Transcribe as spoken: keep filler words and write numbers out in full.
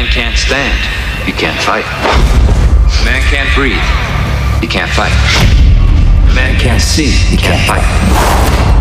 man can't stand, you can't fight. A man can't breathe, you can't fight. A man can't see, you can't fight.